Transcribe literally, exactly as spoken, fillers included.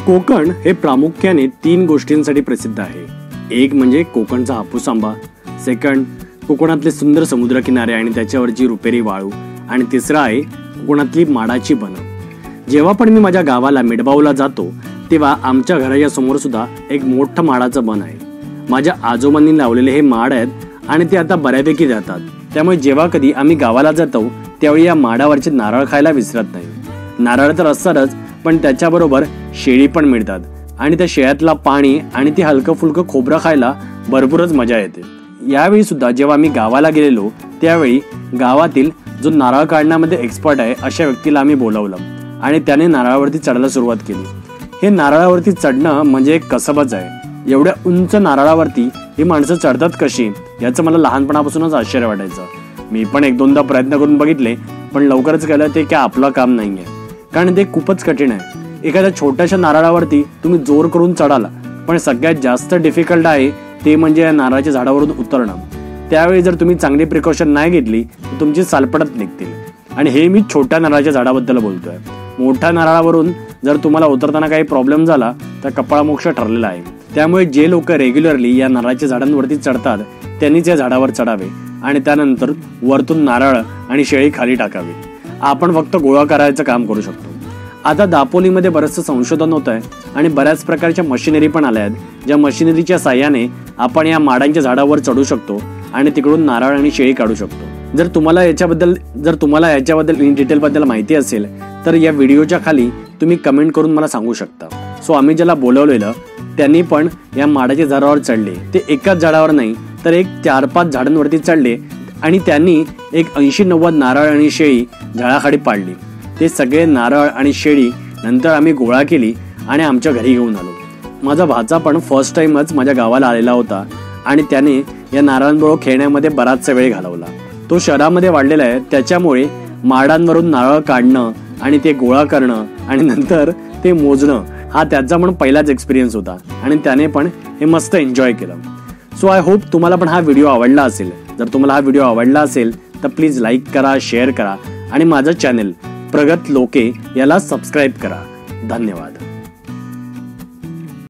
कोकण हे प्रामुख्याने तीन गोष्टींसाठी प्रसिद्ध आहे. एक म्हणजे कोकणचा हापूस आंबा, सेकंड कोकणातले सुंदर समुद्रकिनारे आणि त्याच्यावरची रुपेरी वाळू, आणि तिसरा आहे कोकणातली माडाची बनं. जेव्हा पण मी माझ्या गावाला मिडबाऊला जातो तेव्हा आमच्या घराच्या समोर सुद्धा एक मोठं माडाचं बन आहे. माझ्या आजोबांनी लावलेले हे माड आहेत आणि ते आता बऱ्यापैकी जातात. त्यामुळे जेव्हा कधी आम्ही गावाला जातो त्यावेळी या माडावरचे नारळ खायला विसरत नाही. नारळ तर असतातच, पण त्याच्याबरोबर शेळी पण मिळतात आणि त्या शेळ्यातला पाणी आणि ती हलकं फुलकं खोबरं खायला भरपूरच मजा येते. यावेळी सुद्धा जेव्हा आम्ही गावाला गेलेलो त्यावेळी गावातील जो नारळ काढण्यामध्ये एक्सपर्ट आहे अशा व्यक्तीला आम्ही बोलावलं आणि त्याने नारळावरती चढायला सुरुवात केली. हे नारळावरती चढणं म्हणजे एक कसबच आहे. एवढ्या उंच नारळावरती ही माणसं चढतात कशी याचं मला लहानपणापासूनच आश्चर्य वाटायचं. मी पण एक दोनदा प्रयत्न करून बघितले, पण लवकरच कळलं ते काय आपलं काम नाहीये, कारण ते खूपच कठीण आहे. एखाद्या छोट्याशा नारळावरती तुम्ही जोर करून चढाल, पण सगळ्यात जास्त डिफिकल्ट आहे ते म्हणजे या नारळाच्या झाडावरून उतरणं. त्यावेळी जर तुम्ही चांगली प्रिकॉशन नाही घेतली तर तुमची सालपडत निघतील. आणि हे मी छोट्या नारळाच्या झाडाबद्दल बोलतोय. मोठ्या नारळावरून जर तुम्हाला उतरताना काही प्रॉब्लेम झाला तर कपाळमोक्ष ठरलेला आहे. त्यामुळे जे लोक रेग्युलरली या नारळाच्या झाडांवरती चढतात त्यांनीच या झाडावर चढावे आणि त्यानंतर वरतून नारळ आणि शेळी खाली टाकावी. आपण फक्त गोळा करायचं काम करू शकतो. आता दापोलीमध्ये बरंचसं संशोधन होत आहे आणि बऱ्याच प्रकारच्या मशिनरी पण आल्या आहेत, ज्या मशिनरीच्या साह्याने आपण या माडांच्या झाडावर चढू शकतो आणि तिकडून नारळ आणि शेळी काढू शकतो. जर तुम्हाला याच्याबद्दल जर तुम्हाला याच्याबद्दल इन डिटेलबद्दल माहिती असेल तर या व्हिडिओच्या खाली तुम्ही कमेंट करून मला सांगू शकता. सो आम्ही ज्याला बोलवलेलं त्यांनी पण या माडाच्या झाडावर चढले. ते एकाच झाडावर नाही तर एक चार पाच झाडांवरती चढले आणि त्यांनी एक ऐंशी नव्वद नारळ आणि शेळी झाडाखाली पाडली. ते सगळे नारळ आणि शेळी नंतर आम्ही गोळा केली आणि आमच्या घरी घेऊन आलो. माझा भाचा पण फर्स्ट टाइमच माझ्या गावाला आलेला होता आणि त्याने या नारळांबरोबर खेळण्यामध्ये बराचसा वेळ घालवला. तो शहरामध्ये वाढलेला आहे, त्याच्यामुळे माडांवरून नारळ काढणं आणि ते गोळा करणं आणि नंतर ते मोजणं हा त्याचा पण पहिलाच एक्सपिरियन्स होता आणि त्याने पण हे मस्त एन्जॉय केलं. सो आय होप तुम्हाला पण हा व्हिडिओ आवडला असेल. जर तुम्हाला हा व्हिडिओ आवडला असेल तर प्लीज लाईक करा, शेअर करा आणि माझं चॅनल प्रगत लोके याला सबस्क्राईब करा. धन्यवाद.